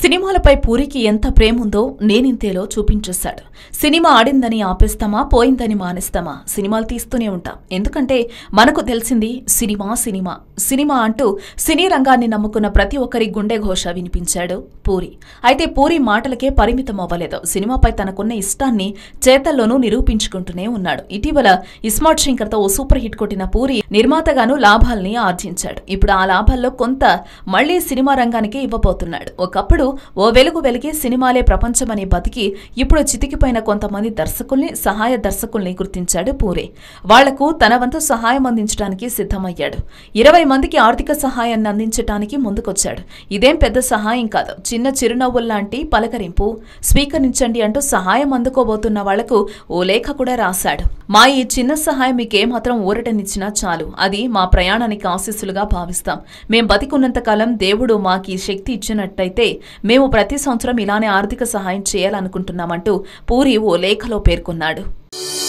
సినిమాలపై పూరికి ఎంత ప్రేముందో నేనింతేలో చూపించేశాడు. సినిమా ఆడిందని ఆపేస్తామా, పోయిందని మానేస్తామా, సినిమాలు తీస్తూనే ఉంటాం. ఎందుకంటే మనకు తెలిసింది సినిమా సినిమా సినిమా అంటూ సినీ రంగాన్ని నమ్ముకున్న ప్రతి ఒక్కరి గుండె ఘోష వినిపించాడు పూరి. అయితే పూరి మాటలకే పరిమితం అవ్వలేదు. సినిమాపై తనకున్న ఇష్టాన్ని చేతల్లోనూ నిరూపించుకుంటూనే ఉన్నాడు. ఇటీవల ఇస్మార్ట్ శంకర్తో ఓ సూపర్ హిట్ కొట్టిన పూరి నిర్మాతగాను లాభాల్ని ఆర్జించాడు. ఇప్పుడు ఆ లాభాల్లో కొంత మళ్లీ సినిమా రంగానికి ఇవ్వబోతున్నాడు. ఒకప్పుడు ఓ వెలుగు వెలిగే సినిమాలే ప్రపంచమని బతికి ఇప్పుడు చితికిపోయిన కొంతమంది దర్శకుల్ని, సహాయ దర్శకుల్ని గుర్తించాడు పూరి. వాళ్లకు తన వంతు సహాయం అందించడానికి సిద్ధమయ్యాడు. 20 మందికి ఆర్థిక సహాయాన్ని అందించడానికి ముందుకొచ్చాడు. ఇదేం పెద్ద సహాయం కాదు, చిన్న చిరునవ్వుల్లాంటి పలకరింపు. స్వీకరించండి అంటూ సహాయం అందుకోబోతున్న వాళ్లకు ఓ లేఖ కూడా రాశాడు. మా ఈ చిన్న సహాయం మీకేమాత్రం ఊరటనిచ్చినా చాలు, అది మా ప్రయాణానికి ఆశీస్సులుగా భావిస్తాం. మేం బతికున్నంతకాలం దేవుడు మాకీ శక్తి ఇచ్చినట్టయితే మేము ప్రతి సంవత్సరం ఇలానే ఆర్థిక సహాయం చేయాలనుకుంటున్నామంటూ పూరి ఓ లేఖలో పేర్కొన్నాడు.